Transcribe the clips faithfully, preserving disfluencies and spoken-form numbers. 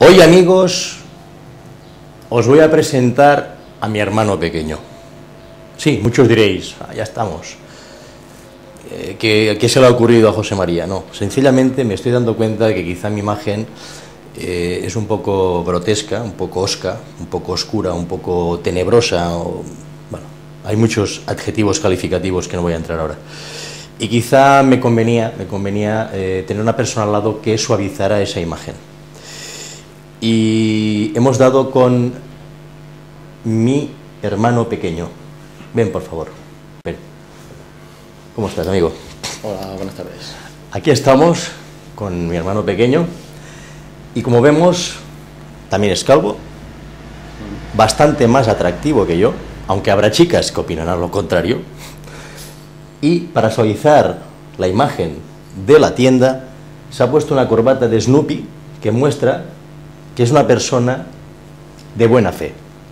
Hoy, amigos, os voy a presentar a mi hermano pequeño. Sí, muchos diréis, ah, ya estamos. Eh, ¿qué, ¿Qué se le ha ocurrido a José María? No, sencillamente me estoy dando cuenta de que quizá mi imagen eh, es un poco grotesca, un poco osca, un poco oscura, un poco tenebrosa. O, bueno, hay muchos adjetivos calificativos que no voy a entrar ahora. Y quizá me convenía, me convenía eh, tener una persona al lado que suavizara esa imagen. Y hemos dado con mi hermano pequeño. Ven, por favor. Ven. ¿Cómo estás, amigo? Hola, buenas tardes. Aquí estamos con mi hermano pequeño. Y como vemos, también es calvo. Bastante más atractivo que yo, aunque habrá chicas que opinarán lo contrario. Y para suavizar la imagen de la tienda, se ha puesto una corbata de Snoopy que muestra que es una persona de buena fe.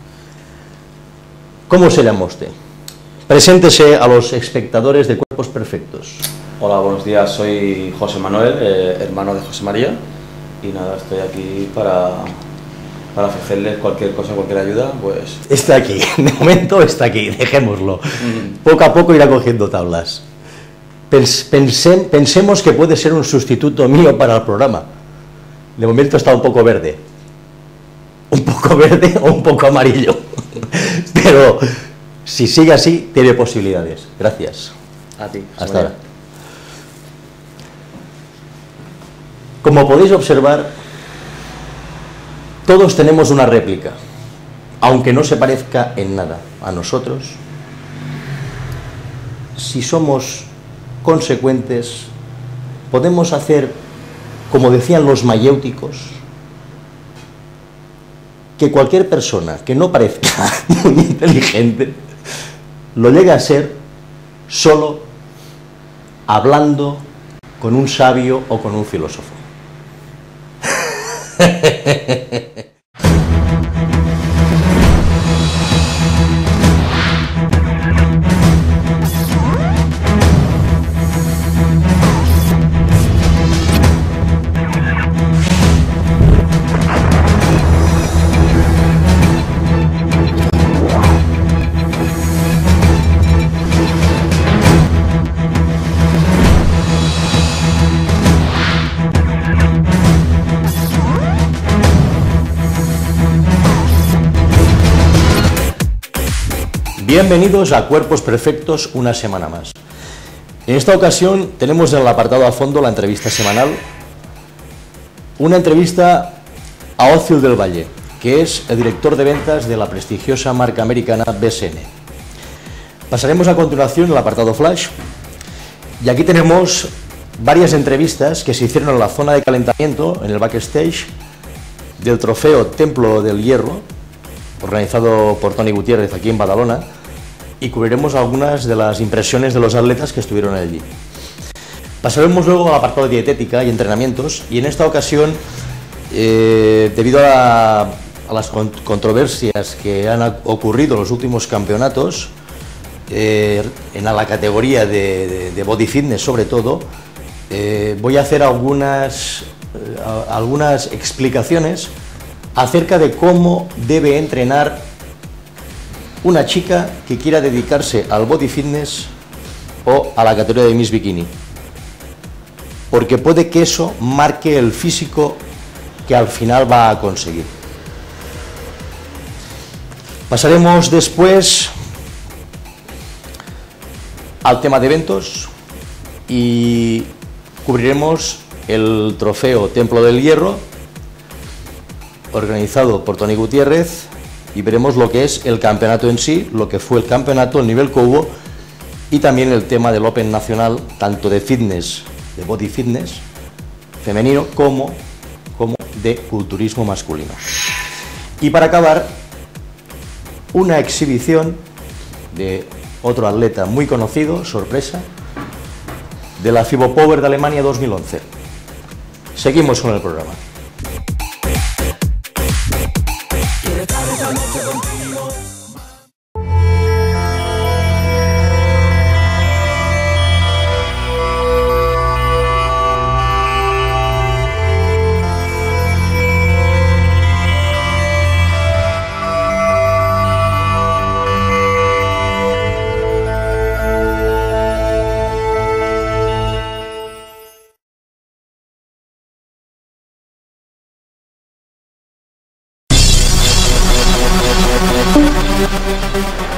¿Cómo se llama usted? Preséntese a los espectadores de Cuerpos Perfectos. Hola, buenos días, soy José Manuel, eh, hermano de José María, y nada, estoy aquí para, para ofrecerles cualquier cosa, cualquier ayuda, pues... Está aquí, de momento está aquí, dejémoslo. Mm. Poco a poco irá cogiendo tablas. Pens, pense, pensemos que puede ser un sustituto mío para el programa. De momento está un poco verde. Un poco verde o un poco amarillo. Pero si sigue así, tiene posibilidades. Gracias. A ti. Hasta ahora. Como podéis observar, todos tenemos una réplica, aunque no se parezca en nada a nosotros. Si somos consecuentes, podemos hacer, como decían los mayéuticos, que cualquier persona que no parezca muy inteligente lo llegue a ser solo hablando con un sabio o con un filósofo. Bienvenidos a Cuerpos Perfectos una semana más. En esta ocasión tenemos en el apartado a fondo la entrevista semanal, una entrevista a Óciul del Valle, que es el director de ventas de la prestigiosa marca americana B S N. Pasaremos a continuación al apartado Flash, y aquí tenemos varias entrevistas que se hicieron en la zona de calentamiento, en el backstage del trofeo Templo del Hierro, organizado por Toni Gutiérrez aquí en Badalona, y cubriremos algunas de las impresiones de los atletas que estuvieron allí. Pasaremos luego al apartado de dietética y entrenamientos, y en esta ocasión, eh, debido a, la, a las controversias que han ocurrido en los últimos campeonatos, eh, en la categoría de, de, de body fitness sobre todo, eh, voy a hacer algunas, eh, algunas explicaciones acerca de cómo debe entrenar una chica que quiera dedicarse al body fitness o a la categoría de Miss Bikini, porque puede que eso marque el físico que al final va a conseguir. Pasaremos después al tema de eventos y cubriremos el trofeo Templo del Hierro, organizado por Toni Gutiérrez, y veremos lo que es el campeonato en sí, lo que fue el campeonato, el nivel que hubo, y también el tema del Open nacional, tanto de fitness, de body fitness femenino, como, como de culturismo masculino. Y para acabar, una exhibición de otro atleta muy conocido, sorpresa, de la FIBO Power de Alemania dos mil once. Seguimos con el programa.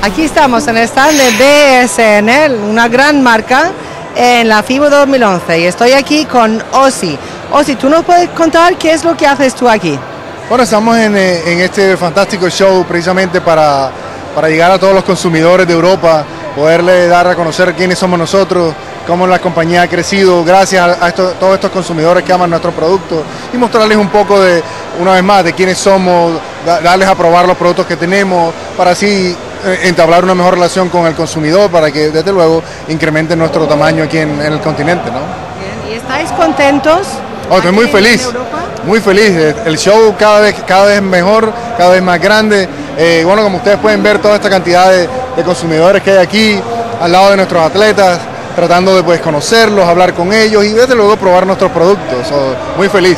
Aquí estamos en el stand de B S N, una gran marca en la FIBO dos mil once, y estoy aquí con Ozzy. Ozzy, ¿tú nos puedes contar qué es lo que haces tú aquí? Bueno, estamos en, en este fantástico show precisamente para, para llegar a todos los consumidores de Europa, poderle dar a conocer quiénes somos nosotros, cómo la compañía ha crecido gracias a esto, todos estos consumidores que aman nuestros productos, y mostrarles un poco de, una vez más, de quiénes somos, da, darles a probar los productos que tenemos, para así eh, entablar una mejor relación con el consumidor, para que desde luego incrementen nuestro tamaño aquí en, en el continente, ¿no? Bien. ¿Y estáis contentos? Oh, estoy muy feliz, muy feliz. El show cada vez, cada vez mejor, cada vez más grande. Eh, bueno, como ustedes pueden ver, toda esta cantidad de, de consumidores que hay aquí, al lado de nuestros atletas, tratando de pues, conocerlos, hablar con ellos y desde luego probar nuestros productos. So, muy feliz.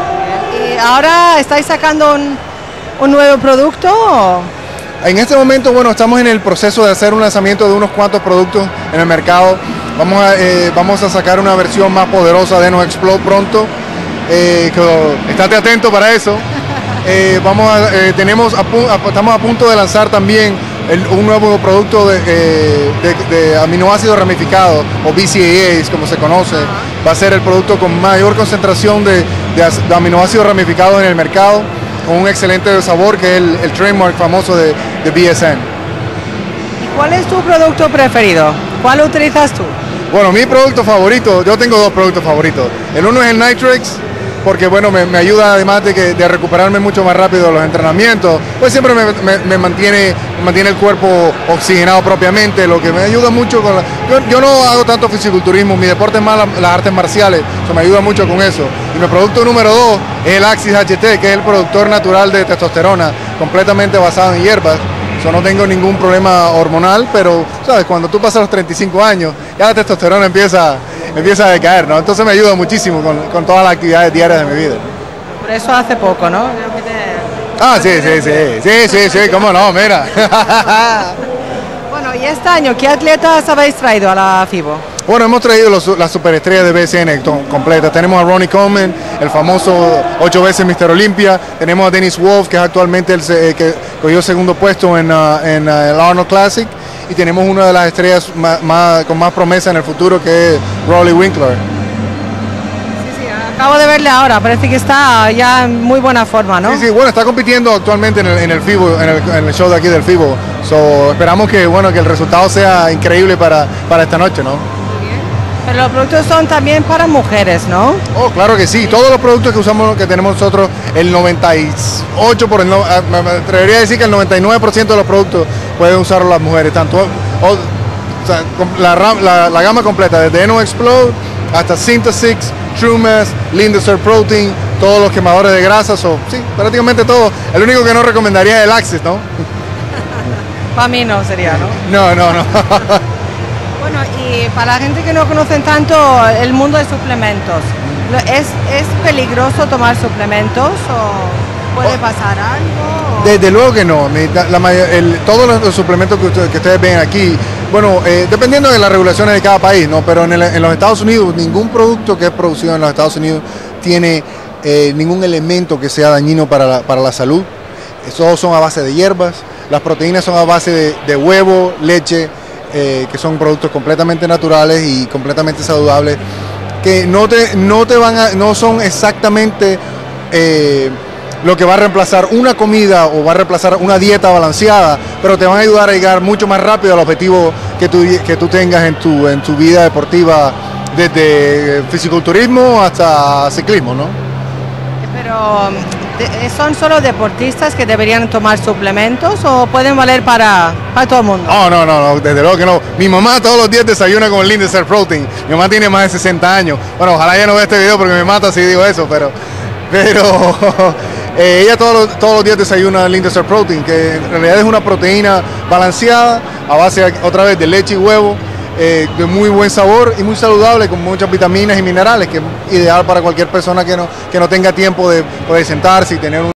¿Y ahora estáis sacando un, un nuevo producto? ¿O? En este momento, bueno, estamos en el proceso de hacer un lanzamiento de unos cuantos productos en el mercado. Vamos a, eh, vamos a sacar una versión más poderosa de NoXplode pronto. Eh, que, estate atento para eso. Eh, vamos a, eh, tenemos a, a, estamos a punto de lanzar también el, un nuevo producto de, eh, de, de aminoácidos ramificados, o B C A As como se conoce. Va a ser el producto con mayor concentración de, de, de aminoácidos ramificados en el mercado, con un excelente sabor que es el, el trademark famoso de, de B S N. ¿Y cuál es tu producto preferido? ¿Cuál utilizas tú? Bueno, mi producto favorito, yo tengo dos productos favoritos. El uno es el Nitrex, porque bueno, me, me ayuda además de, que, de recuperarme mucho más rápido de los entrenamientos, pues siempre me, me, me, mantiene, me mantiene el cuerpo oxigenado propiamente, lo que me ayuda mucho con la, yo, yo no hago tanto fisiculturismo, mi deporte es más la, las artes marciales, eso me ayuda mucho con eso. Y mi producto número dos es el Axis H T, que es el productor natural de testosterona, completamente basado en hierbas. Yo no tengo ningún problema hormonal, pero sabes, cuando tú pasas los treinta y cinco años, ya la testosterona empieza, empieza a decaer, ¿no? Entonces me ayuda muchísimo con, con todas las actividades diarias de mi vida. Por eso hace poco, ¿no? Ah, sí, sí, sí, sí, sí, sí, cómo no, mira. Bueno, y este año, ¿qué atletas habéis traído a la FIBO? Bueno, hemos traído los, las superestrellas de B S N completas. Tenemos a Ronnie Coleman, el famoso ocho veces mister Olympia. Tenemos a Dennis Wolf, que es actualmente el eh, que cogió segundo puesto en, uh, en uh, el Arnold Classic. Y tenemos una de las estrellas más, más, con más promesa en el futuro, que es Rolly Winkler. Sí, sí, acabo de verle ahora. Parece que está ya en muy buena forma, ¿no? Sí, sí, bueno, está compitiendo actualmente en el, en el FIBO, en el, en el show de aquí del FIBO. So, esperamos que, bueno, que el resultado sea increíble para, para esta noche, ¿no? Pero los productos son también para mujeres, ¿no? Oh, claro que sí. Todos los productos que usamos, que tenemos nosotros, el noventa y ocho por ciento, me atrevería a decir que el noventa y nueve por ciento de los productos pueden usarlo las mujeres. Tanto, o, o sea, la, la, la gama completa, desde NoXplode hasta Synthesix, TrueMass, Lean Desert Protein, todos los quemadores de grasas, o sí, prácticamente todo. El único que no recomendaría es el Axis, ¿no? Para mí no sería, ¿no? No, no, no. Bueno, y para la gente que no conocen tanto el mundo de suplementos, ¿es, es peligroso tomar suplementos o puede pasar algo? Desde luego que no. La, la, el, todos los, los suplementos que, usted, que ustedes ven aquí, bueno, eh, dependiendo de las regulaciones de cada país, ¿no? Pero en, el, en los Estados Unidos, ningún producto que es producido en los Estados Unidos tiene eh, ningún elemento que sea dañino para la, para la salud. Todos son a base de hierbas. Las proteínas son a base de, de huevo, leche, Eh, que son productos completamente naturales y completamente saludables, que no te, no te van a, no son exactamente eh, lo que va a reemplazar una comida o va a reemplazar una dieta balanceada, pero te van a ayudar a llegar mucho más rápido al objetivo que tú, que tú tengas en tu, en tu vida deportiva, desde fisiculturismo hasta ciclismo, ¿no? Pero ¿son solo deportistas que deberían tomar suplementos o pueden valer para, para todo el mundo? Oh, no, no, no, desde luego que no. Mi mamá todos los días desayuna con el Lean Desert Protein. Mi mamá tiene más de sesenta años. Bueno, ojalá ella no vea este video porque me mata si digo eso, pero, pero eh, ella todos los, todos los días desayuna Lean Desert Protein, que en realidad es una proteína balanceada a base otra vez de leche y huevo. Eh, de muy buen sabor y muy saludable, con muchas vitaminas y minerales, que es ideal para cualquier persona que no, que no tenga tiempo de poder sentarse y tener un